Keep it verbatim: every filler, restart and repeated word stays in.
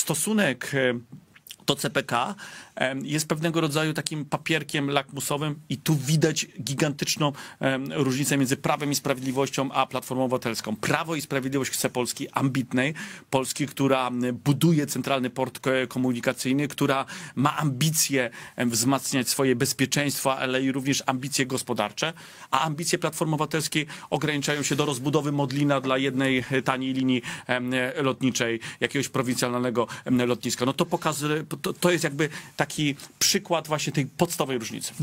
stosunek do C P K jest pewnego rodzaju takim papierkiem lakmusowym i tu widać gigantyczną różnicę między Prawem i Sprawiedliwością a Platformą Obywatelską. Prawo i Sprawiedliwość chce Polski ambitnej, Polski, która buduje centralny port komunikacyjny, która ma ambicje wzmacniać swoje bezpieczeństwo, ale i również ambicje gospodarcze, a ambicje Platformy Obywatelskiej ograniczają się do rozbudowy Modlina dla jednej taniej linii lotniczej, jakiegoś prowincjonalnego lotniska. No to pokazuje, to, to jest jakby taki przykład właśnie tej podstawowej różnicy.